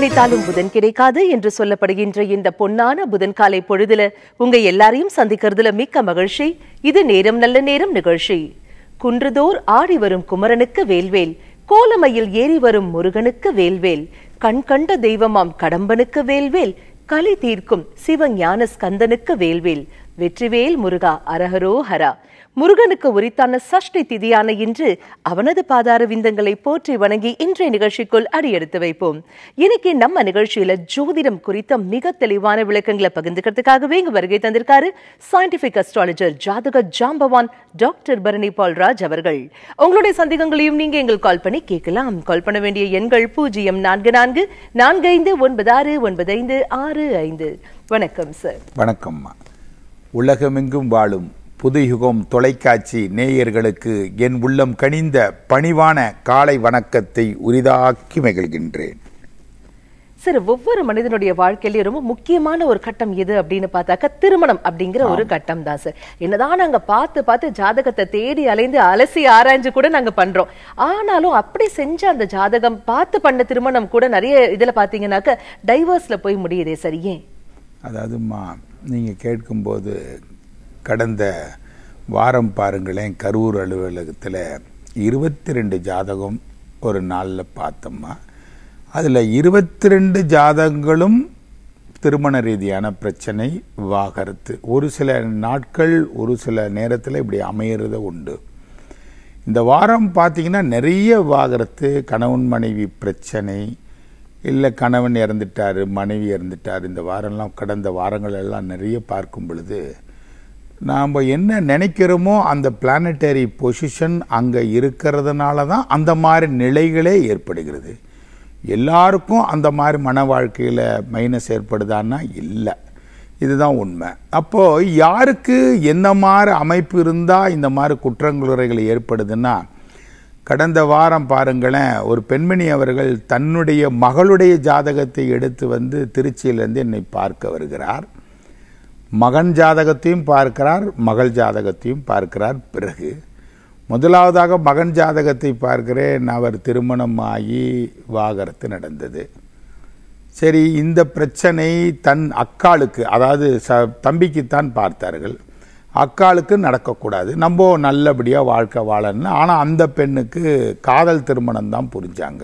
உழைத்தாலும் புதன் கிடைக்காது என்று சொல்லப்படுகின்ற இந்த பொன்னான புதன் காலை பொழுதுல உங்க எல்லாரையும் சந்திக்கிறதுல மிக்க மகிழ்ச்சி. இது நேரம் நல்ல நேரம் நிகழ்ச்சி. குன்றுதோர் ஆடி வரும் குமரனுக்கு வேல்வேல், கோலமையில் ஏறி வரும் முருகனுக்கு வேல்வேல், கண் கண்ட தெய்வமாம் கடம்பனுக்கு வேல்வேல், கலி தீர்க்கும் சிவஞான ஸ்கந்தனுக்கு வேல்வேல், வெற்றிவேல் முருகா அரஹரோ ஹரா. முருகனுக்கு உரித்தான சஷ்டி திதியான இன்று அவனது பாதார விந்தங்களை போற்றி வணங்கி இன்றைய நிகழ்ச்சிக்குள் அடியெடுத்து வைப்போம். இன்னைக்கு நம்ம நிகழ்ச்சியில ஜோதிடம் குறித்த மிக தெளிவான விளக்கங்களை பகிர்ந்துக்கிறதுக்காகவே இங்கு வருகை தந்திருக்காரு சயின்டிபிக் அஸ்ட்ராலஜர் ஜாதக ஜாம்பவான் டாக்டர் பரணி பால்ராஜ் அவர்கள். உங்களுடைய சந்தேகங்களையும் நீங்க எங்களுக்கு கால் பண்ணி கேட்கலாம். கால் பண்ண வேண்டிய எண்கள் 0444459655. வணக்கம் சார். வணக்கம். உலகமெங்கும் வாழும் புதுயுகம் தொலைக்காட்சி நேயர்களுக்கு என் உள்ளம் கனிந்த பணிவான காலை வணக்கத்தை உரிதாக்கி மகிழ்கின்றேன். சார், ஒவ்வொரு மனிதனுடைய வாழ்க்கையில ரொம்ப முக்கியமான ஒரு கட்டம் எது அப்படின்னு பார்த்தாக்க திருமணம் அப்படிங்கிற ஒரு கட்டம் தான் சார். என்னதான் நாங்க பார்த்து ஜாதகத்தை தேடி அலைந்து அலசி ஆராய்ஞ்சு கூட நாங்க பண்றோம். ஆனாலும் அப்படி செஞ்ச அந்த ஜாதகம் பார்த்து பண்ண திருமணம் கூட நிறைய இதுல பாத்தீங்கன்னாக்க டைவர்ஸ்ல போய் முடியுதே சார். ஏன்? அதாவதுமா, நீங்க கேட்கும்போது கடந்த வாரம் பாருங்களேன், கரூர் அலுவலகத்தில் 22 ஜாதகம் ஒரு நாளில் பார்த்தோம்மா. அதில் 22 ஜாதகங்களும் திருமண ரீதியான பிரச்சனை, விவாகரத்து. ஒரு சில நாட்கள் ஒரு சில நேரத்தில் இப்படி அமையிறத உண்டு. இந்த வாரம் பார்த்தீங்கன்னா நிறைய விவாகரத்து, கணவன் மனைவி பிரச்சனை, இல்லை கணவன் இறந்துட்டார், மனைவி இறந்துட்டார். இந்த வாரம்லாம் கடந்த வாரங்கள் எல்லாம் நிறைய பார்க்கும் பொழுது நாம் என்ன நினைக்கிறோமோ அந்த பிளானட்டரி பொசிஷன் அங்கே இருக்கிறதுனால தான் அந்த மாதிரி நிலைகளே ஏற்படுகிறது. எல்லாருக்கும் அந்த மாதிரி மன வாழ்க்கையில் மைனஸ் ஏற்படுதான்னா இல்லை, இதுதான் உண்மை. அப்போது யாருக்கு என்ன மாதிரி அமைப்பு இருந்தால் இந்த மாதிரி குற்றங்குறைகள் ஏற்படுதுன்னா, கடந்த வாரம் பாருங்களேன், ஒரு பெண்மணி அவர்கள் தன்னுடைய மகளுடைய ஜாதகத்தை எடுத்து வந்து திருச்சியிலேருந்து என்னை பார்க்க வருகிறார். மகன் ஜாதகத்தையும் பார்க்கிறார், மகள் ஜாதகத்தையும் பார்க்கிறார். பிறகு முதலாவதாக மகன் ஜாதகத்தை பார்க்கிறேன். அவர் திருமணம் ஆகி விவாகரத்து நடந்தது. சரி, இந்த பிரச்சனை தன் அக்காளுக்கு, அதாவது தம்பிக்குத்தான் பார்த்தார்கள், அக்காளுக்கு நடக்கக்கூடாது, நம்ம நல்லபடியாக வாழ்க்கை வாழணும். ஆனால் அந்த பெண்ணுக்கு காதல் திருமணம் தான் புரிஞ்சாங்க.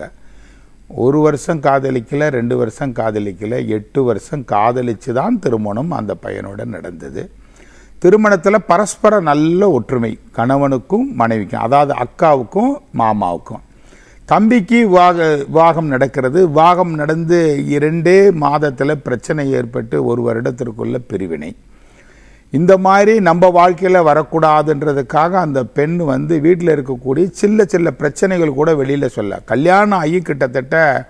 1 வருஷம் காதலிக்கல, 2 வருஷம் காதலிக்கல, 8 வருஷம் காதலிச்சு தான் திருமணம் அந்த பையனோட நடந்தது. திருமணத்தில் பரஸ்பர நல்ல ஒற்றுமை, கணவனுக்கும் மனைவிக்கும், அதாவது அக்காவுக்கும் மாமாவுக்கும். தம்பிக்கு விவாகம் நடக்கிறது. விவாகம் நடந்து 2 மாதத்தில் பிரச்சனை ஏற்பட்டு 1 வருடத்திற்குள்ள பிரிவினை. இந்த மாதிரி நம்ம வாழ்க்கையில் வரக்கூடாதுன்றதுக்காக அந்த பெண் வந்து வீட்டில் இருக்கக்கூடிய சின்ன பிரச்சனைகள் கூட வெளியில் சொல்ல, கல்யாணம் ஆகி கிட்டத்தட்ட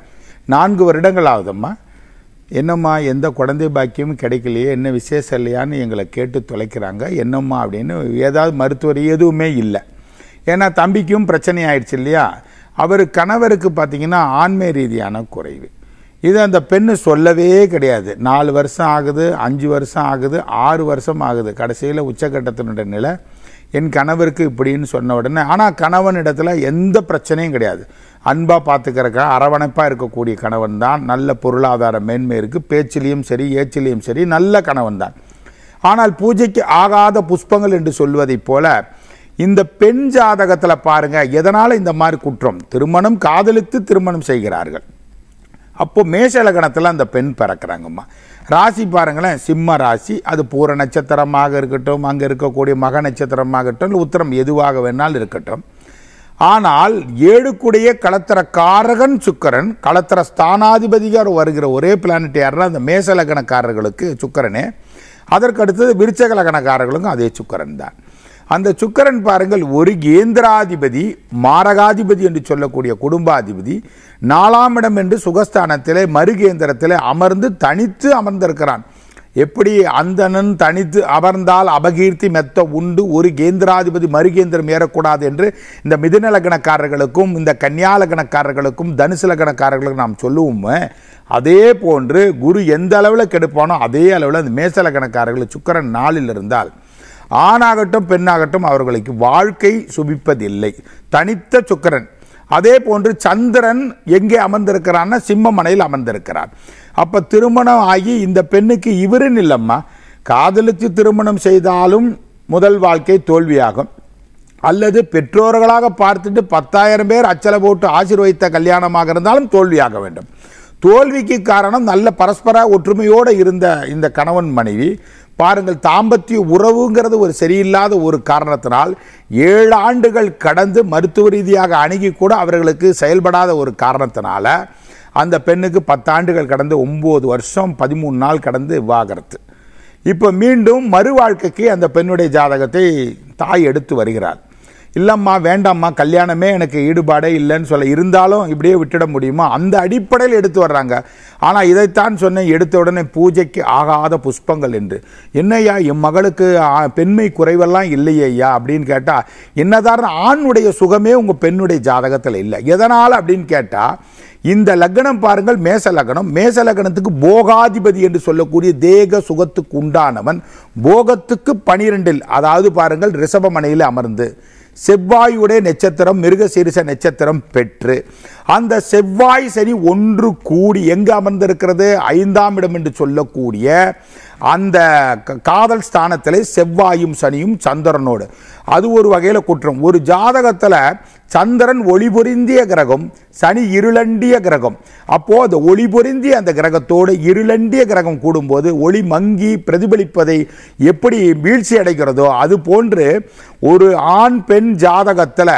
4 வருடங்கள் ஆகுதம்மா. என்னம்மா எந்த குழந்தை பாக்கியமும் கிடைக்கலையே, என்ன விசேஷம் இல்லையான்னு எங்களை கேட்டு தொலைக்கிறாங்க. என்னம்மா அப்படின்னு ஏதாவது மருத்துவர் எதுவுமே இல்லை. ஏன்னா தம்பிக்கும் பிரச்சனை ஆயிடுச்சு இல்லையா. அவர் கணவருக்கு பார்த்தீங்கன்னா ஆண்மை ரீதியான குறைவு. இது அந்த பெண்ணு சொல்லவே கிடையாது. 4 வருஷம் ஆகுது, 5 வருஷம் ஆகுது, 6 வருஷம் ஆகுது. கடைசியில் உச்சக்கட்டத்தினுடைய நிலை என் கணவருக்கு இப்படின்னு சொன்ன உடனே, ஆனால் கணவன் இடத்துல எந்த பிரச்சனையும் கிடையாது. அன்பாக பார்த்துக்கிறக்க அரவணைப்பாக இருக்கக்கூடிய கணவன் தான். நல்ல பொருளாதார மேன்மை இருக்குது, பேச்சிலையும் சரி ஏச்சிலையும் சரி நல்ல கணவன் தான். ஆனால் பூஜைக்கு ஆகாத புஷ்பங்கள் என்று சொல்வதைப் போல இந்த பெண் ஜாதகத்தில் பாருங்கள், எதனால் இந்த மாதிரி குற்றம், திருமணம் காதலித்து திருமணம் செய்கிறார்கள். அப்போ மேஷ லக்னத்தில் அந்த பெண் பிறக்கிறாங்கம்மா. ராசி பாருங்களேன், சிம்ம ராசி. அது பூர நட்சத்திரமாக இருக்கட்டும், அங்கே இருக்கக்கூடிய மக நட்சத்திரமாகட்டும், உத்திரம் எதுவாக வேணாலும் இருக்கட்டும். ஆனால் 7 களத்திரக்காரகன் சுக்கரன், களத்திர ஸ்தானாதிபதியாக வருகிற ஒரே பிளானட் யாருன்னா அந்த மேஷ லக்னக்காரர்களுக்கு சுக்கரனே. அதற்கு அடுத்தது விருச்சக லக்னக்காரர்களுக்கும் அதே சுக்கரன் தான். அந்த சுக்கரன் பாருங்கள், ஒரு கேந்திராதிபதி, மாரகாதிபதி என்று சொல்லக்கூடிய குடும்பாதிபதி, 4ஆம் இடம் என்று சுகஸ்தானத்திலே மறுகேந்திரத்திலே அமர்ந்து தனித்து அமர்ந்திருக்கிறான். எப்படி அந்தணன் தனித்து அமர்ந்தால் அபகீர்த்தி மெத்த உண்டு, ஒரு கேந்திராதிபதி மறுகேந்திரம் ஏறக்கூடாது என்று இந்த மிதுன லக்னக்காரர்களுக்கும் இந்த கன்னியா லக்னக்காரர்களுக்கும் தனுசு லக்னக்காரர்களுக்கும் நாம் சொல்லுவோம். அதே போன்று குரு எந்த அளவில் கெடுப்பானோ அதே அளவில் அந்த மேச லக்னக்காரர்கள் சுக்கிரன் 4இல் இருந்தால் ஆணாகட்டும் பெண்ணாகட்டும் அவர்களுக்கு வாழ்க்கை சுபிப்பதில்லை. தனித்த சுக்கிரன். அதே போன்று சந்திரன் எங்கே அமர்ந்திருக்கிறான்னா சிம்ம மனையில் அமர்ந்திருக்கிறார். அப்ப திருமணம் ஆகி இந்த பெண்ணுக்கு இவருன்னு இல்லம்மா, காதலித்து திருமணம் செய்தாலும் முதல் வாழ்க்கை தோல்வியாகும், அல்லது பெற்றோர்களாக பார்த்துட்டு 10,000 பேர் அச்சலை போட்டு ஆசீர்வதித்த கல்யாணமாக இருந்தாலும் தோல்வியாக வேண்டும். தோல்விக்கு காரணம் நல்ல பரஸ்பர ஒற்றுமையோடு இருந்த இந்த கணவன் மனைவி பாருங்கள், தாம்பத்திய உறவுங்கிறது ஒரு சரியில்லாத ஒரு காரணத்தினால் 7 ஆண்டுகள் கடந்து மருத்துவ ரீதியாக அணுகி கூட அவர்களுக்கு செயல்படாத ஒரு காரணத்தினால அந்த பெண்ணுக்கு 10 ஆண்டுகள் கடந்து 9 வருஷம் 13 நாள் கடந்து விவாகரத்து. இப்போ மீண்டும் மறு வாழ்க்கைக்கு அந்த பெண்ணுடைய ஜாதகத்தை தாய் எடுத்து வருகிறார். இல்லம்மா வேண்டாம்மா, கல்யாணமே எனக்கு ஈடுபாடே இல்லைன்னு சொல்ல, இருந்தாலும் இப்படியே விட்டுட முடியுமா, அந்த அடிப்படையில் எடுத்து வர்றாங்க. ஆனால் இதைத்தான் சொன்னேன், எடுத்த உடனே பூஜைக்கு ஆகாத புஷ்பங்கள் என்று. என்னையா என் மகளுக்கு பெண்மை குறைவெல்லாம் இல்லையா அப்படின்னு கேட்டால், என்னதான் ஆணுடைய சுகமே உங்கள் பெண்ணுடைய ஜாதகத்தில் இல்லை. எதனால் அப்படின்னு கேட்டால், இந்த லக்னம் பாருங்கள் மேச லக்னம். மேச லக்னத்துக்கு போகாதிபதி என்று சொல்லக்கூடிய தேக சுகத்துக்கு உண்டானவன் போகத்துக்கு 12, அதாவது பாருங்கள் ரிஷபமனையில் அமர்ந்து செவ்வாயுடைய நட்சத்திரம் மிருகசீரிஷ நட்சத்திரம் பெற்று அந்த செவ்வாய் சனி ஒன்று கூடி எங்கு அமர்ந்திருக்கிறது, 5ஆம் இடம் என்று சொல்லக்கூடிய அந்த காதல் ஸ்தானத்தில் செவ்வாயும் சனியும் சந்திரனோடு. அது ஒரு வகையில் குற்றம். ஒரு ஜாதகத்தில் சந்திரன் ஒளி பொருந்திய கிரகம், சனி இருளண்டிய கிரகம். அப்போ அந்த ஒளி பொருந்திய அந்த கிரகத்தோடு இருளண்டிய கிரகம் கூடும்போது ஒளி மங்கி பிரதிபலிப்பதை எப்படி வீழ்ச்சி அடைகிறதோ அது போன்று ஒரு ஆண் பெண் ஜாதகத்தில்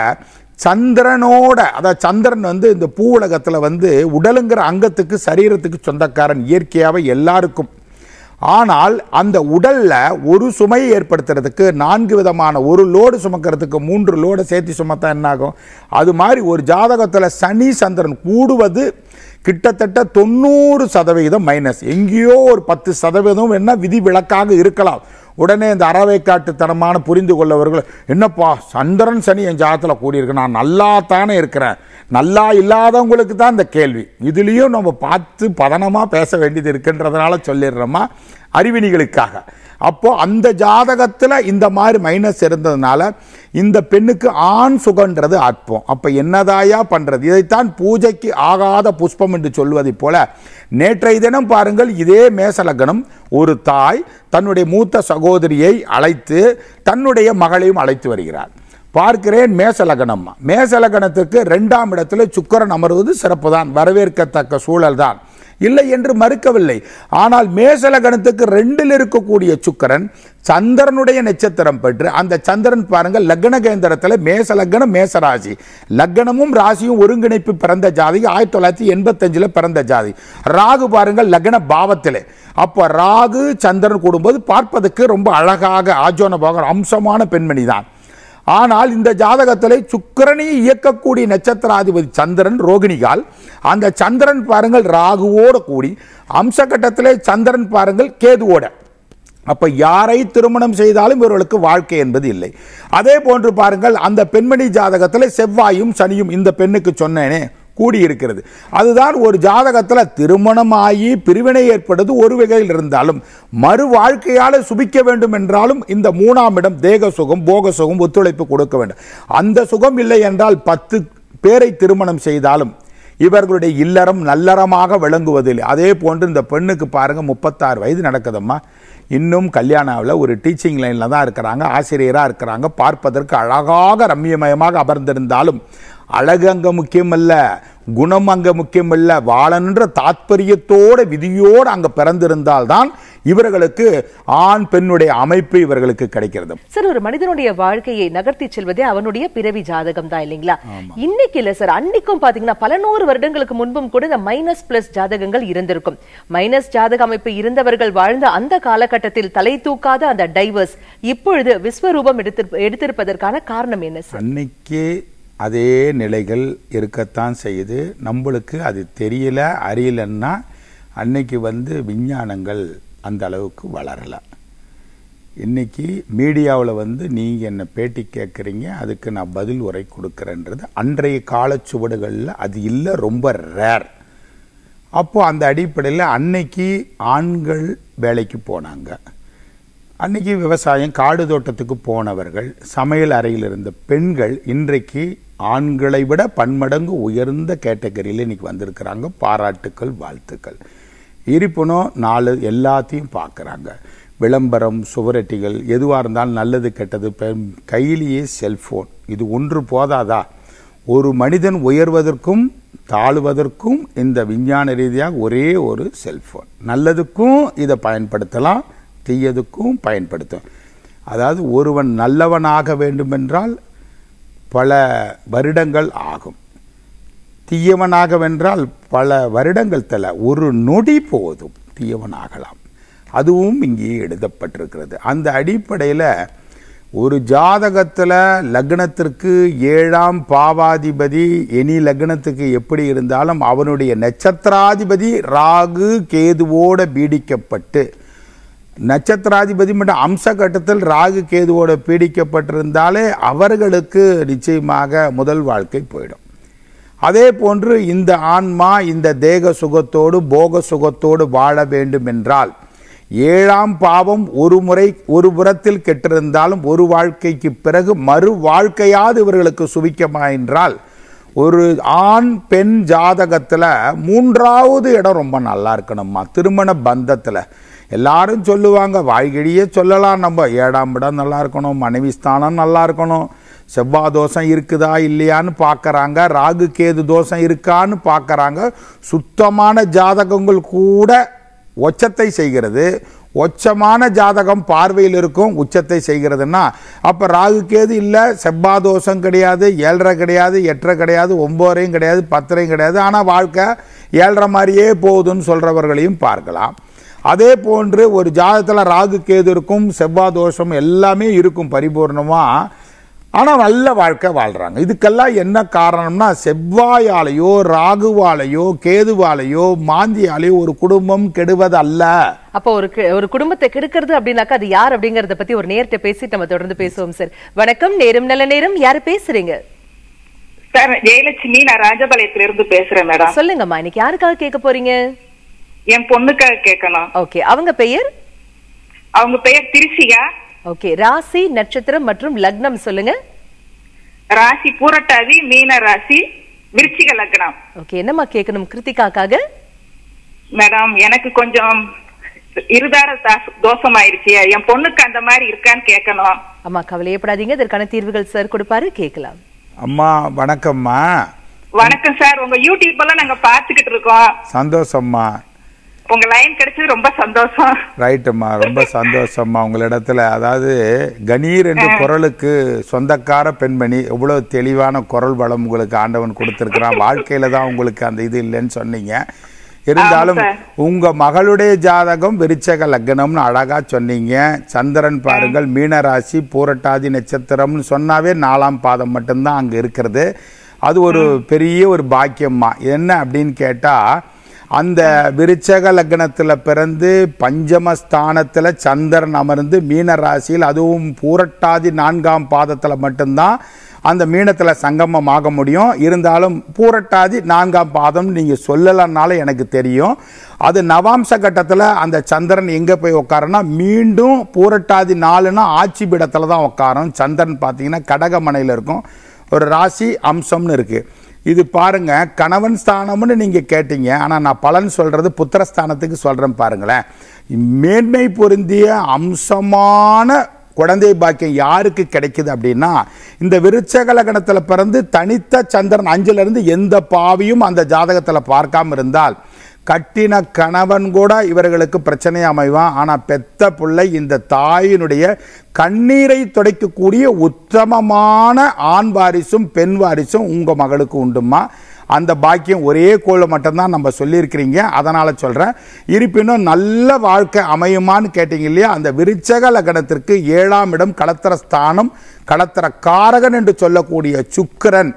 சந்திரனோட, அதாவது சந்திரன் இந்த பூ உலகத்தில் உடலுங்கிற அங்கத்துக்கு சரீரத்துக்கு சொந்தக்காரன் இயற்கையாகவே எல்லாருக்கும். ஆனால் அந்த உடல்ல ஒரு சுமையை ஏற்படுத்துறதுக்கு 4 விதமான, ஒரு லோடு சுமக்கிறதுக்கு 3 லோடு சேர்த்து சுமத்தா என்ன ஆகும். அது மாதிரி ஒரு ஜாதகத்தில் சனி சந்திரன் கூடுவது கிட்டத்தட்ட 90% மைனஸ். எங்கேயோ ஒரு 10% என்ன விதி விலக்காக இருக்கலாம். உடனே இந்த அறவைக்காட்டுத்தனமான புரிந்து கொள்ளவர்கள், என்னப்பா சந்திரன் சனி என் ஜாதகத்தில் கூடியிருக்கு, நான் நல்லா தானே இருக்கிறேன், நல்லா இல்லாதவங்களுக்கு தான் இந்த கேள்வி. இதுலேயும் நம்ம பார்த்து பதனமாக பேச வேண்டியது இருக்குன்றதுனால சொல்லிடுறோமா அறிவினிகளுக்காக. அப்போ அந்த ஜாதகத்தில் இந்த மாதிரி மைனஸ் இருந்ததுனால இந்த பெண்ணுக்கு ஆண் சுகன்றது அற்பம். அப்போ என்னதாயா பண்ணுறது? இதைத்தான் பூஜைக்கு ஆகாத புஷ்பம் என்று சொல்வதை போல நேற்றைய தினம் பாருங்கள், இதே மேசலக்னம் ஒரு தாய் தன்னுடைய மூத்த சகோதரியை அழைத்து தன்னுடைய மகளையும் அழைத்து வருகிறார். பார்க்கிறேன் மேசலக்னம். மேசலக்னத்துக்கு 2ஆம் இடத்துல சுக்கிரன் அமர்வது சிறப்பு தான், வரவேற்கத்தக்க சூழல் தான், இல்லை என்று மறுக்கவில்லை. ஆனால் மேசலக்னத்துக்கு 2இல் இருக்கக்கூடிய சுக்கிரன் சந்திரனுடைய நட்சத்திரம் பெற்று அந்த சந்திரன் பாருங்கள் லக்ன கேந்திரத்தில் மேசலக்னம் மேசராசி, லக்னமும் ராசியும் ஒருங்கிணைப்பு பிறந்த ஜாதி, 1985 பிறந்த ஜாதி. ராகு பாருங்கள் லக்ன பாவத்திலே. அப்போ ராகு சந்திரன் கூடும்போது பார்ப்பதற்கு ரொம்ப அழகாக ஆஜோனபாக அம்சமான பெண்மணி தான். ஆனால் இந்த ஜாதகத்தில் சுக்கிரனை இயக்கக்கூடிய நட்சத்திராதிபதி சந்திரன் ரோகிணிகால். அந்த சந்திரன் பாருங்கள் ராகுவோடு கூடி அம்சகட்டத்திலே சந்திரன் பாருங்கள் கேதுவோட. அப்ப யாரை திருமணம் செய்தாலும் இவர்களுக்கு வாழ்க்கை என்பது இல்லை. அதே போன்று பாருங்கள் அந்த பெண்மணி ஜாதகத்தில் செவ்வாயும் சனியும் இந்த பெண்ணுக்கு சொன்னேனே கூடியிருக்கிறது. அதுதான் ஒரு ஜாதகத்தில் திருமணமாகி பிரிவினை ஏற்படுவது ஒரு வகையில் இருந்தாலும் மறு வாழ்க்கையால் சுபிக்க வேண்டும் என்றாலும் இந்த 3ஆம் இடம் தேக சுகம் போக சுகம் ஒத்துழைப்பு கொடுக்க வேண்டும். அந்த சுகம் இல்லை என்றால் 10 பேரை திருமணம் செய்தாலும் இவர்களுடைய இல்லறம் நல்லறமாக விளங்குவதில்லை. அதே போன்று இந்த பெண்ணுக்கு பாருங்க 36 வயது நடக்குதம்மா, இன்னும் கல்யாணாவில் ஒரு டீச்சிங் லைனில் தான் இருக்கிறாங்க, ஆசிரியராக இருக்கிறாங்க. பார்ப்பதற்கு அழகாக ரம்மியமயமாக அமர்ந்திருந்தாலும் அழகு அங்க முக்கியம் அல்ல, குணம் அங்க முக்கியம் அல்ல, வாழன்ற தாத்பரியத்தோட விதியோடு அங்க பிறந்திருந்தால்தான் இவர்களுக்கு ஆண் பெண்ணுடைய அமைப்பு இவர்களுக்கு கிடைக்கிறது. சார், ஒரு மனிதனுடைய வாழ்க்கையை நகர்த்தி செல்வதே அவனுடைய பிறவி ஜாதகம் தான் இல்லைங்களா? இன்னைக்கு இல்ல சார், அன்னைக்கும் பாத்தீங்கன்னா பல 100 வருடங்களுக்கு முன்பும் கூட இந்த மைனஸ் பிளஸ் ஜாதகங்கள் இருந்திருக்கும். மைனஸ் ஜாதக அமைப்பு இருந்தவர்கள் வாழ்ந்த அந்த காலகட்டத்தில் தலை தூக்காத அந்த டைவர்ஸ் இப்பொழுது விஸ்வரூபம் எடுத்திருப்பதற்கான காரணம் என்ன சார்? அன்னைக்கு அதே நிலைகள் இருக்கத்தான் செய்யுது. நம்மளுக்கு அது தெரியல அறியலன்னா அன்னைக்கு விஞ்ஞானங்கள் அந்த அளவுக்கு வளரலை. இன்னைக்கு மீடியாவில் நீங்கள் என்னை பேட்டி கேட்குறீங்க, அதுக்கு நான் பதில் உரை கொடுக்குறேன்றது அன்றைய காலச்சுவடுகளில் அது இல்லை, ரொம்ப ரேர். அப்போது அந்த அடிப்படையில் அன்னைக்கு ஆண்கள் வேலைக்கு போனாங்க, அன்னைக்கு விவசாயம் காடு தோட்டத்துக்கு போனவர்கள், சமையல் அறையில் இருந்த பெண்கள் இன்றைக்கு ஆண்களை விட பன்மடங்கு உயர்ந்த கேட்டகரியில் இன்னைக்கு வந்திருக்கிறாங்க. பாராட்டுக்கள், வாழ்த்துக்கள். இருப்பினும் நாலு எல்லாத்தையும் பார்க்குறாங்க. விளம்பரம், சுவரட்டிகள், எதுவாக இருந்தாலும் நல்லது கெட்டது, கையிலேயே செல்போன். இது ஒன்று போதாதா? ஒரு மனிதன் உயர்வதற்கும் தாழ்வதற்கும் இந்த விஞ்ஞான ரீதியாக ஒரே ஒரு செல்போன். நல்லதுக்கும் இதை பயன்படுத்தலாம், தீயதுக்கும் பயன்படுத்தும். அதாவது ஒருவன் நல்லவனாக வேண்டுமென்றால் பல வருடங்கள் ஆகும், தீயவனாகவென்றால் பல வருடங்கள் தல, ஒரு நொடி போதும் தீயவனாகலாம். அதுவும் இங்கே எழுதப்பட்டிருக்கிறது. அந்த அடிப்படையில் ஒரு ஜாதகத்தில் லக்னத்திற்கு 7ஆம் பாவாதிபதி எனி லக்னத்துக்கு எப்படி இருந்தாலும் அவனுடைய நட்சத்திராதிபதி ராகு கேதுவோட பீடிக்கப்பட்டு, நட்சத்திராதிபதி மற்றும் அம்ச கட்டத்தில் ராகு கேதுவோட பீடிக்கப்பட்டிருந்தாலே அவர்களுக்கு நிச்சயமாக முதல் வாழ்க்கை போயிடும். அதே போன்று இந்த ஆன்மா இந்த தேக சுகத்தோடு போக சுகத்தோடு வாழ வேண்டும் என்றால் 7ஆம் பாவம் ஒரு முறை ஒரு புறத்தில் கெட்டிருந்தாலும் ஒரு வாழ்க்கைக்கு பிறகு மறு வாழ்க்கையாவது இவர்களுக்கு சுபிக்கமா என்றால் ஒரு ஆண் பெண் ஜாதகத்தில் 3வது இடம் ரொம்ப நல்லா இருக்கணும்மா. திருமண பந்தத்தில் எல்லாரும் சொல்லுவாங்க, வாய்கிழியே சொல்லலாம், நம்ம 7ஆம் இடம் நல்லா இருக்கணும், மனைவி ஸ்தானம் நல்லா இருக்கணும், செவ்வாய் தோஷம் இருக்குதா இல்லையான்னு பார்க்குறாங்க, ராகு கேது தோஷம் இருக்கான்னு பார்க்குறாங்க. சுத்தமான ஜாதகங்கள் கூட உச்சத்தை செய்கிறது. உச்சமான ஜாதகம் பார்வையில் இருக்கும், உச்சத்தை செய்கிறதுன்னா அப்போ ராகு கேது இல்லை, செவ்வாய் தோஷம் கிடையாது, 7.5 கிடையாது, 8.5 கிடையாது, 9.5 கிடையாது, 10.5 கிடையாது, ஆனால் வாழ்க்கை 7.5 மாதிரியே போகுதுன்னு சொல்கிறவர்களையும் பார்க்கலாம். அதே போன்று ஒரு ஜாதகத்தில் ராகு கேது இருக்கும், செவ்வாய் தோஷம் எல்லாமே இருக்கும் பரிபூர்ணமாக, ஆனால் நல்ல வாழ்க்கை வாழ்கிறாங்க. இதுக்கெல்லாம் என்ன காரணம்னா செவ்வாயாலேயோ ராகுவாலேயோ கேதுவாலேயோ மாந்தியாலேயோ ஒரு குடும்பம் கெடுவதல்ல. அப்போ ஒரு குடும்பத்தை கெடுக்கிறது அப்படின்னாக்கா அது யார் அப்படிங்கறத பத்தி ஒரு நேரத்தை பேசிட்டு நம்ம தொடர்ந்து பேசுவோம் சார். வணக்கம், நேரம் நல்ல நேரம். யாரு பேசுறீங்க? சார் ஜெயலட்சுமி, நான் ராஜபாளையத்துல இருந்து பேசுறேன் மேடம். சொல்லுங்கம்மா, இன்னைக்கு யாருக்காக கேட்க போறீங்க? என் பொண்ணுக்காக கேட்கணும். ஓகே, அவங்க பெயர்? அவங்க பெயர் திருஷிகா. ஓகே, ராசி நட்சத்திரம் மற்றும் லக்னம் சொல்லுங்க. ராசி பூரட்டாதி, மீன ராசி, விருச்சிக லக்னம். ஓகே, என்னம்மா கேட்கணும் கிருத்திகாக்காக? மேடம் எனக்கு கொஞ்சம் இருதார தோஷம் ஆயிருச்சு, என் பொண்ணுக்கு அந்த மாதிரி இருக்கான்னு கேட்கணும். அம்மா கவலையப்படாதீங்க, இதற்கான தீர்வுகள் சார் கொடுப்பாரு, கேட்கலாம். அம்மா வணக்கம்மா. வணக்கம் சார், உங்க யூடியூப் எல்லாம் நாங்க பாத்துக்கிட்டு இருக்கோம். சந்தோஷம்மா, உங்க லைன் கிடைச்சது ரொம்ப சந்தோஷம். ரைட்டும்மா, ரொம்ப சந்தோஷம்மா உங்களிடத்துல. அதாவது கணீர் என்ற குரலுக்கு சொந்தக்கார பெண்மணி, எவ்வளவு தெளிவான குரல் வளம் உங்களுக்கு ஆண்டவன் கொடுத்திருக்கிறான். வாழ்க்கையில தான் உங்களுக்கு அந்த இது இல்லைன்னு சொன்னீங்க. இருந்தாலும் உங்க மகளுடைய ஜாதகம் விருச்சக லக்னம்னு அழகா சொன்னீங்க. சந்திரன் பாருங்கள் மீனராசி, பூரட்டாதி நட்சத்திரம்னு சொன்னாவே 4ஆம் பாதம் மட்டும்தான் அங்க இருக்கிறது. அது ஒரு பெரிய ஒரு பாக்கியம்மா. என்ன அப்படின்னு கேட்டா, அந்த விருச்சக லக்னத்தில் பிறந்து பஞ்சமஸ்தானத்தில் சந்திரன் அமர்ந்து மீன ராசியில், அதுவும் பூரட்டாதி 4ஆம் பாதத்தில் மட்டும்தான் அந்த மீனத்தில் சங்கமம் ஆக முடியும். இருந்தாலும் பூரட்டாதி 4ஆம் பாதம் நீங்கள் சொல்லலைன்னால எனக்கு தெரியும். அது நவாம்ச கட்டத்தில் அந்த சந்திரன் எங்கே போய் உட்காருன்னா மீண்டும் பூரட்டாதி 4னா ஆட்சி பீடத்தில் தான் உட்காரும். சந்திரன் பார்த்தீங்கன்னா கடகமனையில் இருக்கும். ஒரு ராசி அம்சம்னு இருக்குது. இது பாருங்க, கணவன் ஸ்தானம்னு நீங்க கேட்டீங்க, ஆனா நான் பலன் சொல்றது புத்திரஸ்தானத்துக்கு சொல்றேன். பாருங்களேன், மேன்மை பொருந்திய அம்சமான குழந்தை பாக்கியம் யாருக்கு கிடைக்குது அப்படின்னா, இந்த விருச்சக லக்னத்துல பிறந்து தனித்த சந்திரன் 5ல இருந்து எந்த பாவியும் அந்த ஜாதகத்துல பார்க்காம இருந்தால் கட்டின கணவன் கூட இவர்களுக்கு பிரச்சனை அமைவான். ஆனால் பெத்த பிள்ளை இந்த தாயினுடைய கண்ணீரை துடைக்கக்கூடிய உத்தமமான ஆண் வாரிசும் பெண் வாரிசும் உங்கள் மகளுக்கு உண்டுமா. அந்த பாக்கியம் ஒரே கோளை மட்டும்தான் நம்ம சொல்லியிருக்கிறீங்க, அதனால் சொல்கிறேன். இருப்பினும் நல்ல வாழ்க்கை அமையுமான்னு கேட்டீங்க இல்லையா, அந்த விருச்சக லக்னத்திற்கு 7ஆம் இடம் களத்திர ஸ்தானம், களத்திர காரகன் என்று சொல்லக்கூடிய சுக்கிரன்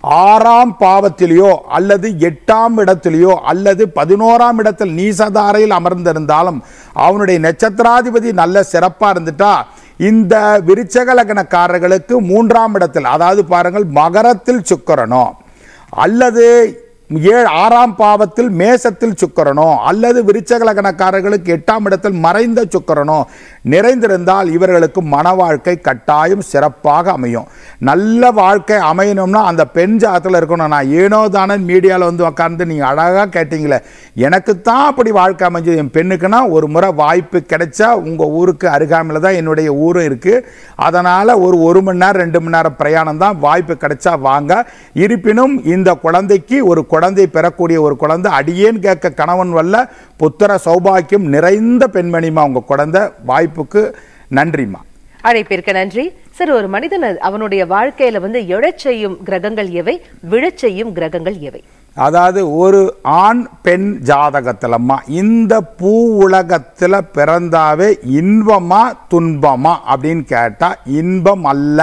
6ஆம் பாவத்திலேயோ அல்லது 8ஆம் இடத்திலேயோ அல்லது 11ஆம் இடத்தில் நீசதாரையில் அமர்ந்திருந்தாலும் அவனுடைய நட்சத்திராதிபதி நல்ல சிறப்பாக இருந்துட்டா இந்த விருச்சக லக்னக்காரர்களுக்கு 3ஆம் இடத்தில், அதாவது பாருங்கள் மகரத்தில் சுக்கிரனோ அல்லது 6ஆம் பாவத்தில் மேசத்தில் சுக்கிரனோ அல்லது விருச்சக லக்னக்காரர்களுக்கு 8ஆம் இடத்தில் மறைந்த சுக்கிரனோ நிறைந்திருந்தால் இவர்களுக்கு மன வாழ்க்கை கட்டாயம் சிறப்பாக அமையும். நல்ல வாழ்க்கை அமையணும்னா அந்த பெண் ஜாதகத்தில் இருக்கணும். நான் ஏனோ தானே மீடியாவில் வந்து உட்கார்ந்து நீங்கள் அழகாக கேட்டீங்களே, எனக்கு தான் அப்படி வாழ்க்கை அமைஞ்சது. என் பெண்ணுக்குன்னா ஒரு முறை வாய்ப்பு கிடைச்சா உங்கள் ஊருக்கு அருகாமையில் தான் என்னுடைய ஊரும் இருக்குது. அதனால் ஒரு மணி நேரம் 2 மணி நேரம் பிரயாணம் தான். வாய்ப்பு கிடைச்சா வாங்க. இருப்பினும் இந்த குழந்தைக்கு ஒரு குழந்தை பெறக்கூடிய ஒரு குழந்தை அடியேன் கேட்க கணவன் வல்ல புத்திர சௌபாக்கியம் நிறைந்த பெண்மணிமா உங்க குழந்தை. வாய்ப்புக்கு நன்றிமா. அழைப்பிற்கு நன்றி சார். ஒரு மனிதன் அவனுடைய வாழ்க்கையில வந்து எழச் செய்யும் கிரகங்கள் எவை, விழச் செய்யும் கிரகங்கள் எவை? அதாவது ஒரு ஆண் பெண் ஜாதகத்திலம்மா இந்த பூ உலகத்துல பிறந்தாவே இன்பமா துன்பமா அப்படின்னு கேட்டா இன்பம் அல்ல,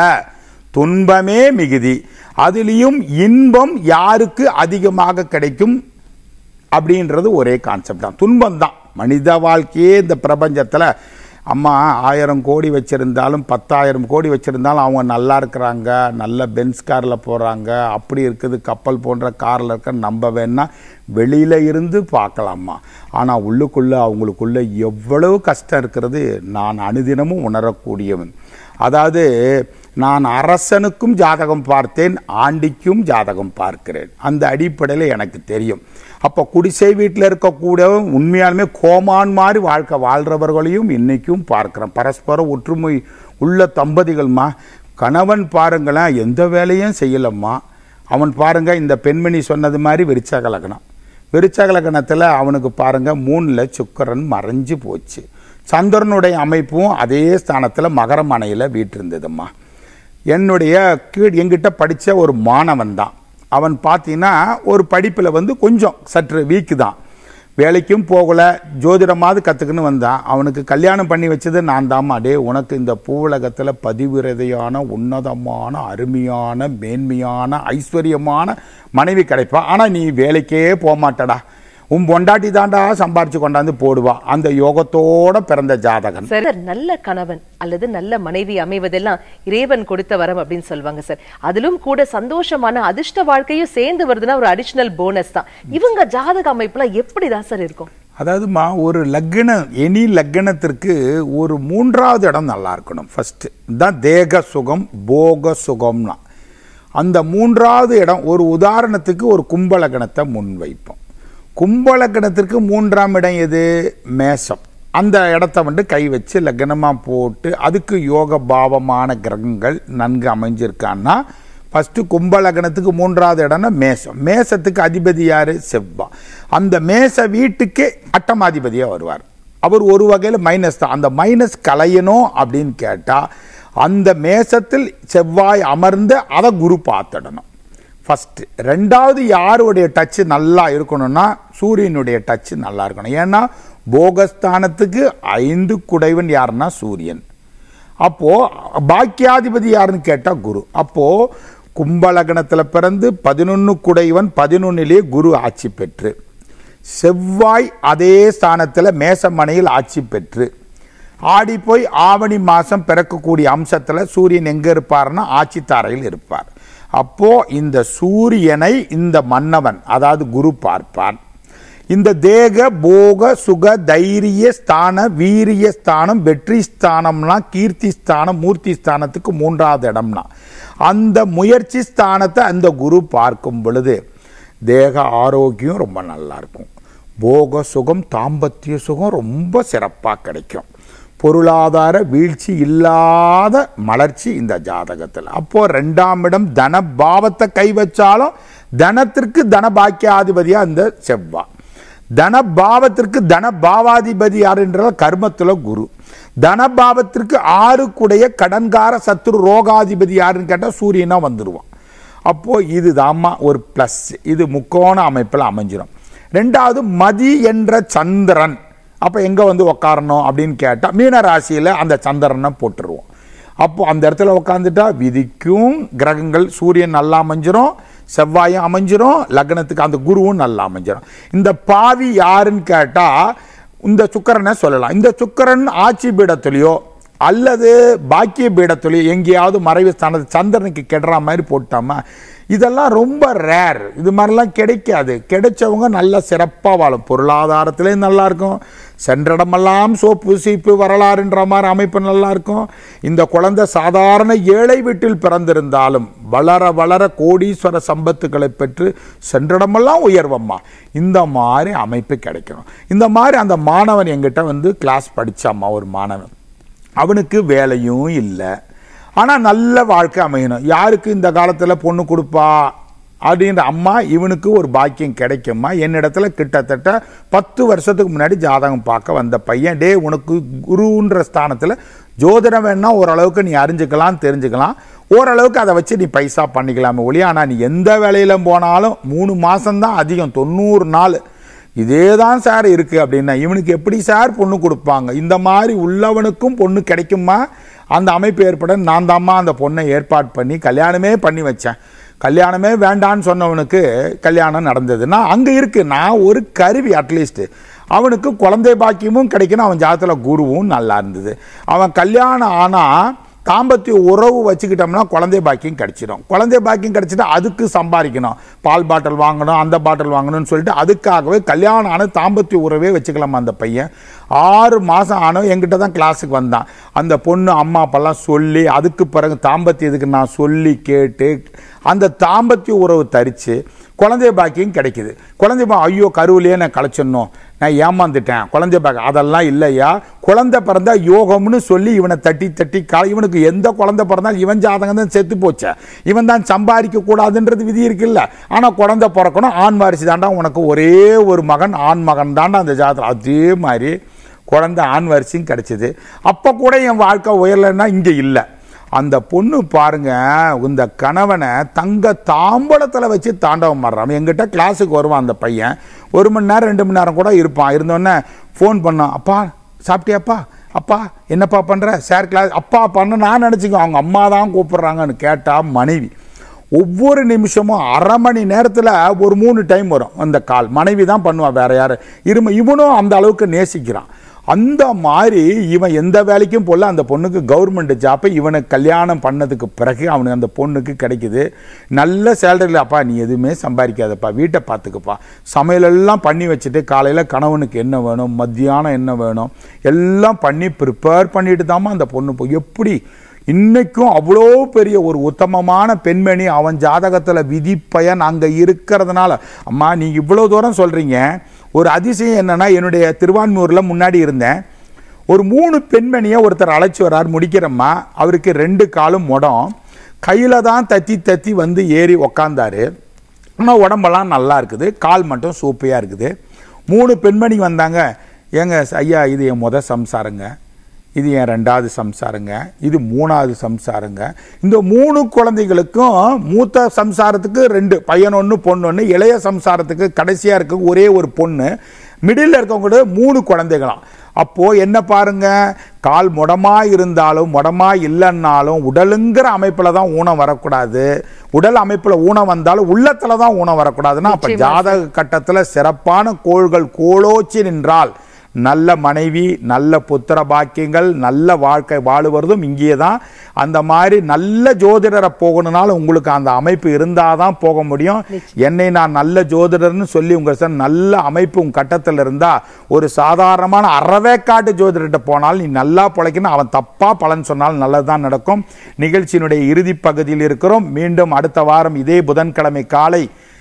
துன்பமே மிகுதி. அதிலையும் இன்பம் யாருக்கு அதிகமாக கிடைக்கும் அப்படின்றது ஒரே கான்செப்ட் தான். துன்பம் தான் மனித வாழ்க்கையே. இந்த பிரபஞ்சத்தில் அம்மா 1000 கோடி வச்சிருந்தாலும் 10,000 கோடி வச்சிருந்தாலும் அவங்க நல்லா இருக்கிறாங்க, நல்ல பென்ஸ் காரில் போகிறாங்க, அப்படி இருக்குது கப்பல் போன்ற காரில் இருக்க நம்ப வேணா வெளியில் இருந்து பார்க்கலாமா. ஆனால் உள்ளுக்குள்ளே அவங்களுக்குள்ள எவ்வளவு கஷ்டம் இருக்கிறது நான் அனுதினமும் உணரக்கூடியவன். அதாவது நான் அரசனுக்கும் ஜாதகம் பார்த்தேன், ஆண்டிக்கும் ஜாதகம் பார்க்கிறேன். அந்த அடிப்படையில் எனக்கு தெரியும். அப்போ குடிசை வீட்டில் இருக்கக்கூடிய உண்மையாலுமே கோமான் மாதிரி வாழ்க்கை வாழ்கிறவர்களையும் இன்னைக்கும் பார்க்கிறேன். பரஸ்பர ஒற்றுமை உள்ள தம்பதிகள்மா. கணவன் பாருங்களேன் எந்த வேலையும் செய்யலம்மா. அவன் பாருங்க இந்த பெண்மணி சொன்னது மாதிரி விருச்சக லக்னம். விருச்சக லக்னத்தில் அவனுக்கு பாருங்க 3ல் சுக்கிரன் மறைஞ்சு போச்சு. சந்திரனுடைய அமைப்பும் அதே ஸ்தானத்தில் மகரம் அணையில் வீட்டிருந்ததும்மா. என்னுடைய எங்கிட்ட படித்த ஒரு மாணவன் தான். அவன் பார்த்தீங்கன்னா ஒரு படிப்பில் வந்து கொஞ்சம் சற்று வீக்கு தான். வேலைக்கும் போகலை, ஜோதிடமாவது கற்றுக்குன்னு வந்தான். அவனுக்கு கல்யாணம் பண்ணி வச்சது நான் தாம்மா. டே உனக்கு இந்த பூவுலகத்தில் பதிவிரதையான உன்னதமான அருமையான மேன்மையான ஐஸ்வர்யமான மனைவி கிடைப்பா. ஆனால் நீ வேலைக்கே போக மாட்டடா, உன் பொண்டாட்டி தாண்டா சம்பாரிச்சு கொண்டாந்து போடுவா. அந்த யோகத்தோட பிறந்த ஜாதகன். சார் நல்ல கணவன் அல்லது நல்ல மனைவி அமைவதெல்லாம் இறைவன் கொடுத்த வரம் அப்படின்னு சொல்லுவாங்க சார். அதிலும் கூட சந்தோஷமான அதிர்ஷ்ட வாழ்க்கையும் சேர்ந்து வருதுன்னா ஒரு அடிஷனல் போனஸ் தான். இவங்க ஜாதக அமைப்புல எப்படிதான் சார் இருக்கும்? அதாவதுமா ஒரு லக்னம், எனி லக்னத்திற்கு ஒரு 3வது இடம் நல்லா இருக்கணும். ஃபர்ஸ்ட் தான் தேக சுகம் போக சுகம்னா. அந்த 3வது இடம் ஒரு உதாரணத்துக்கு ஒரு கும்ப லக்னத்தை முன் வைப்போம். கும்பலக்கணத்திற்கு 3ஆம் இடம் எது? மேசம். அந்த இடத்த வந்து கை வச்சு லக்னமாக போட்டு அதுக்கு யோக பாவமான கிரகங்கள் நன்கு அமைஞ்சிருக்கான்னா ஃபஸ்ட்டு கும்பலக்கணத்துக்கு 3வது இடம்னா மேசம். மேசத்துக்கு அதிபதி யார்? செவ்வாய். அந்த மேச வீட்டுக்கே அட்டமாதிபதியாக வருவார். அவர் ஒரு வகையில் மைனஸ் தான். அந்த மைனஸ் கலையணும் அப்படின்னு கேட்டால் அந்த மேசத்தில் செவ்வாய் அமர்ந்து அதை குரு பார்த்துடணும் ஃபஸ்ட்டு. 2வது யாருடைய டச்சு நல்லா இருக்கணும்னா சூரியனுடைய டச்சு நல்லா இருக்கணும். ஏன்னா போகஸ்தானத்துக்கு 5 குடைவன் யாருன்னா சூரியன். அப்போது பாக்கியாதிபதி யாருன்னு கேட்டால் குரு. அப்போது கும்பலக்னத்தில் பிறந்து 11 குடைவன் 11லே குரு ஆட்சி பெற்று, செவ்வாய் அதே ஸ்தானத்தில் மேசமனையில் ஆட்சி பெற்று, ஆடி போய் ஆவணி மாதம் பிறக்கக்கூடிய அம்சத்தில் சூரியன் எங்கே இருப்பார்னா ஆட்சி தாரையில் இருப்பார். அப்போ இந்த சூரியனை இந்த மன்னவன் அதாவது குரு பார்ப்பான். இந்த தேக போக சுக தைரிய ஸ்தான வீரிய ஸ்தானம் வெற்றி ஸ்தானம்னா கீர்த்தி ஸ்தானம் மூர்த்தி ஸ்தானத்துக்கு 3வது இடம்னா அந்த முயற்சி ஸ்தானத்தை அந்த குரு பார்க்கும் பொழுது தேக ஆரோக்கியம் ரொம்ப நல்லா இருக்கும். போக சுகம் தாம்பத்திய சுகம் ரொம்ப சிறப்பாக கிடைக்கும். பொருளாதார வீழ்ச்சி இல்லாத மலர்ச்சி இந்த ஜாதகத்தில். அப்போ 2ஆம் இடம் தன பாவத்தை கை வச்சாலும் தனத்திற்கு தன பாக்கியாதிபதியா இந்த செவ்வாய். தன பாவத்திற்கு தன பாவாதிபதி யாருன்ற கர்மத்துல குரு. தன பாவத்திற்கு 6 குடைய கடன்கார சத்துரு ரோகாதிபதி யாருன்னு கேட்டால் சூரியனா வந்துடுவான். அப்போ இதுதாம்மா ஒரு பிளஸ். இது முக்கோண அமைப்பில் அமைஞ்சிடும். 2வது மதி என்ற சந்திரன். அப்போ எங்கே வந்து உக்காரணும் அப்படின்னு கேட்டால் மீன ராசியில் அந்த சந்திரனை போட்டுருவோம். அப்போது அந்த இடத்துல உட்காந்துட்டா விதிக்கும் கிரகங்கள் சூரியன் நல்லா அமைஞ்சிரும், செவ்வாயும் அமைஞ்சிரும், லக்னத்துக்கு அந்த குருவும் நல்லா அமைஞ்சிரும். இந்த பாவி யாருன்னு கேட்டால் இந்த சுக்கிரனை சொல்லலாம். இந்த சுக்கிரன் ஆட்சி பீடத்துலையோ அல்லது பாக்கிய பீடத்துலையோ எங்கேயாவது மறைவு ஸ்தானத்து சந்திரனுக்கு கெடுற மாதிரி போட்டாமல் இதெல்லாம் ரொம்ப ரேர். இது மாதிரிலாம் கிடைக்காது. கிடைச்சவங்க நல்லா சிறப்பாக வாழும். பொருளாதாரத்திலேயும் நல்லா இருக்கும். சென்றடமெல்லாம் சோப்பு சீப்பு வரலாறுன்ற மாதிரி அமைப்பு நல்லா இருக்கும். இந்த குழந்தை சாதாரண ஏழை வீட்டில் பிறந்திருந்தாலும் வளர வளர கோடீஸ்வர சம்பத்துக்களை பெற்று சென்றடமெல்லாம் உயர்வம்மா. இந்த மாதிரி அமைப்பு கிடைக்கணும். இந்த மாதிரி அந்த மாணவன் என்கிட்ட வந்து கிளாஸ் படித்தாம்மா. ஒரு மாணவன், அவனுக்கு வேலையும் இல்லை, ஆனால் நல்ல வாழ்க்கை அமையணும். யாருக்கு இந்த காலத்தில் பொண்ணு கொடுப்பா அப்படின்ற அம்மா, இவனுக்கு ஒரு பாக்கியம் கிடைக்குமா. என்னிடத்துல கிட்டத்தட்ட 10 வருஷத்துக்கு முன்னாடி ஜாதகம் பார்க்க வந்த பையன், டே உனக்கு குருன்ற ஸ்தானத்தில் ஜோதிடம் வேணா ஓரளவுக்கு நீ அறிஞ்சுக்கலாம், தெரிஞ்சுக்கலாம், ஓரளவுக்கு அதை வச்சு நீ பைசா பண்ணிக்கலாமே ஒழிய, ஆனால் நீ எந்த வேலையில போனாலும் 3 மாதம்தான் அதிகம், 90 நாள் இதே தான் சார் இருக்குது அப்படின்னா, இவனுக்கு எப்படி சார் பொண்ணு கொடுப்பாங்க? இந்த மாதிரி உள்ளவனுக்கும் பொண்ணு கிடைக்குமா? அந்த அமைப்பு ஏற்பட நான் தாம்மா அந்த பொண்ணை ஏற்பாடு பண்ணி கல்யாணமே பண்ணி வச்சேன். கல்யாணமே வேண்டான்னு சொன்னவனுக்கு கல்யாணம் நடந்ததுன்னா அங்கே இருக்குது. நான் ஒரு கருவி. அட்லீஸ்ட் அவனுக்கு குழந்தை பாக்கியமும் கிடைக்கணும். அவன் ஜாதகத்தில் குருவும் நல்லா இருந்தது. அவன் கல்யாணம் ஆனால் தாம்பத்திய உறவு வச்சுக்கிட்டோம்னா குழந்தை பாக்கியம் கிடைச்சிடும். குழந்தை பாக்கியம் கிடைச்சிட்டு அதுக்கு சம்பாதிக்கணும், பால் பாட்டில் வாங்கணும், அந்த பாட்டில் வாங்கணும்னு சொல்லிட்டு அதுக்காகவே கல்யாணம் ஆன தாம்பத்திய உறவே வச்சுக்கலாமா. அந்த பையன் 6 மாதம் ஆனவன் என்கிட்ட தான் கிளாஸுக்கு வந்தான். அந்த பொண்ணு அம்மா அப்பெல்லாம் சொல்லி, அதுக்கு பிறகு தாம்பத்தியத்துக்கு நான் சொல்லி கேட்டு அந்த தாம்பத்திய உறவு தரித்து குழந்தை பாக்கியம் கிடைக்குது. குழந்தை ஐயோ கருவிலேயே நான் கலைச்சிடணும், நான் ஏமாந்துட்டேன், குழந்தை பாக்கியம் அதெல்லாம் இல்லையா. குழந்தை பிறந்தா யோகம்னு சொல்லி இவனை தட்டி தட்டி இவனுக்கு எந்த குழந்தை பிறந்தாலும் இவன் ஜாதகம் தான் செத்து போச்ச, இவன் தான் சம்பாதிக்க கூடாதுன்றது விதி இருக்குல்ல. ஆனால் குழந்தை பிறக்கணும், ஆண் வாரிசு தாண்டா உனக்கு, ஒரே ஒரு மகன், ஆண் மகன் தாண்டா அந்த ஜாதகம். அதே மாதிரி குழந்தை ஆண் வாரிசும் கிடைச்சிது. அப்போ கூட என் வாழ்க்கை உயரலைன்னா இங்கே இல்லை. அந்த பொண்ணு பாருங்க, இந்த கணவனை தங்க தாம்பளத்தில் வச்சு தாண்டவம் மாறுறான். எங்கிட்ட கிளாஸுக்கு வருவான் அந்த பையன், 1 மணி நேரம் 2 மணி நேரம் கூட இருப்பான். இருந்தோடனே ஃபோன் பண்ணான், அப்பா சாப்பிட்டியாப்பா, அப்பா என்னப்பா பண்ணுற, சார் கிளாஸ், அப்பா பண்ண நான் நினச்சிக்கோ அவங்க அம்மா தான் கூப்பிட்றாங்கன்னு கேட்டால் மனைவி ஒவ்வொரு நிமிஷமும் 1/2 மணி நேரத்தில் ஒரு 3 டைம் வரும் அந்த கால். மனைவி தான் பண்ணுவான், வேற யார் இவனும் அந்த அளவுக்கு நேசிக்கிறான். அந்த மாதிரி இவன் எந்த வேலைக்கும் போல அந்த பொண்ணுக்கு கவர்மெண்ட் ஜாப்பை இவனுக்கு கல்யாணம் பண்ணதுக்கு பிறகு அவனுக்கு அந்த பொண்ணுக்கு கிடைக்குது. நல்ல சேலரியில், அப்பா நீ எதுவுமே சம்பாதிக்காதப்பா, வீட்டை பார்த்துக்கப்பா, சமையலெல்லாம் பண்ணி வச்சுட்டு காலையில் கணவனுக்கு என்ன வேணும், மத்தியானம் என்ன வேணும் எல்லாம் பண்ணி ப்ரிப்பேர் பண்ணிட்டு தாம்மா அந்த பொண்ணு போய். எப்படி இன்னைக்கும் அவ்வளோ பெரிய ஒரு உத்தமமான பெண்மணி அவன் ஜாதகத்தில் விதி பயன் அங்கே இருக்கிறதுனால. அம்மா நீங்கள் இவ்வளோ தூரம் சொல்கிறீங்க, ஒரு அதிசயம் என்னன்னா, என்னுடைய திருவான்மூரில் முன்னாடி இருந்தேன், ஒரு 3 பெண்மணியை ஒருத்தர் அழைச்சி வர்றார். முடிக்கிறம்மா, அவருக்கு 2 காலும் முடம், கையில் தான் தத்தி தத்தி வந்து ஏறி உக்காந்தாரு. ஆனால் உடம்பெல்லாம் நல்லா இருக்குது, கால் மட்டும் சூப்பையாக இருக்குது. 3 பெண்மணி வந்தாங்க. ஏங்க ஐயா, இது என் சம்சாரங்க, இது என் 2வது சம்சாரங்க, இது 3வது சம்சாரங்க. இந்த 3 குழந்தைகளுக்கும் மூத்த சம்சாரத்துக்கு 2 பையன் 1 பொண்ணு 1, இளைய சம்சாரத்துக்கு கடைசியாக இருக்க ஒரே ஒரு பொண்ணு, மிடில் இருக்கவங்க 3 குழந்தைகளாம். அப்போது என்ன பாருங்க, கால் முடமா இருந்தாலும் முடமா இல்லைன்னாலும் உடலுங்கிற அமைப்பில் தான் ஊனம் வரக்கூடாது. உடல் அமைப்பில் ஊனம் வந்தாலும் உள்ளத்தில் தான் ஊனம் வரக்கூடாதுன்னா, அப்போ ஜாதக கட்டத்தில் சிறப்பான கோள்கள் கோலோச்சி நின்றால் நல்ல மனைவி, நல்ல புத்திர பாக்கியங்கள், நல்ல வாழ்க்கை வாழுவதும் இங்கே தான். அந்த மாதிரி நல்ல ஜோதிடரை போகணும்னாலும் உங்களுக்கு அந்த அமைப்பு இருந்தால் தான் போக முடியும். என்னை நான் நல்ல ஜோதிடர்னு சொல்லி உங்களுக்கு நல்ல அமைப்பு உங்கள் கட்டத்தில் இருந்தால், ஒரு சாதாரணமான அறவேக்காட்டு ஜோதிடர்கிட்ட போனாலும் நீ நல்லா பிழைக்கணும், அவன் தப்பாக பலன் சொன்னாலும் நல்லதுதான் நடக்கும். நிகழ்ச்சியினுடைய இறுதி பகுதியில் இருக்கிறோம். மீண்டும் அடுத்த வாரம் இதே புதன்கிழமை காலை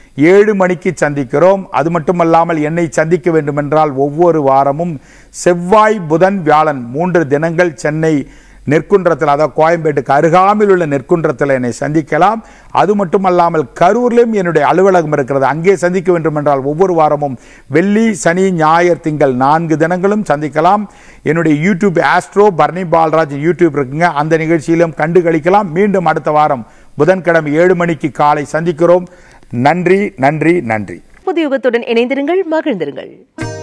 7 மணிக்கு சந்திக்கிறோம். அது மட்டுமல்லாமல் என்னை சந்திக்க வேண்டுமென்றால் ஒவ்வொரு வாரமும் செவ்வாய், புதன், வியாழன் 3 தினங்கள் சென்னை நெற்குன்றத்தில், அதாவது கோயம்பேட்டுக்கு அருகாமையில் உள்ள நெற்குன்றத்தில் என்னை சந்திக்கலாம். அது மட்டுமல்லாமல் கரூர்லையும் என்னுடைய அலுவலகம் இருக்கிறது, அங்கே சந்திக்க வேண்டுமென்றால் ஒவ்வொரு வாரமும் வெள்ளி, சனி, ஞாயிறு, திங்கள் 4 தினங்களும் சந்திக்கலாம். என்னுடைய YouTube astro Parni Balraj YouTube இருக்குங்க, அந்த நிகழ்ச்சியிலும் கண்டு கழிக்கலாம். மீண்டும் அடுத்த வாரம் புதன்கிழமை 7 மணிக்கு காலை சந்திக்கிறோம். நன்றி நன்றி நன்றி. புதுயுகத்துடன் இணைந்திருங்கள், மகிழ்ந்திருங்கள்.